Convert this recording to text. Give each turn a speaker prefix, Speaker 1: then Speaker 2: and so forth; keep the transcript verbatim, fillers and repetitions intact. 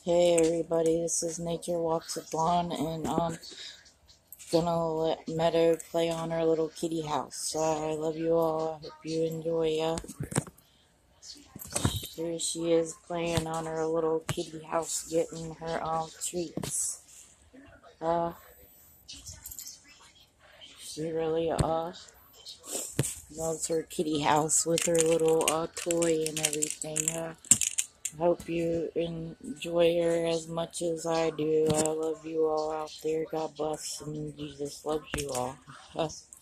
Speaker 1: Hey everybody, this is Nature Walks with Dawn, and I'm gonna let Meadow play on her little kitty house. Uh, I love you all. I hope you enjoy. Uh, here she is playing on her little kitty house, getting her um treats. Uh, she really uh loves her kitty house with her little uh toy and everything. Uh, Hope you enjoy her as much as I do. I love you all out there. God bless, and Jesus loves you all.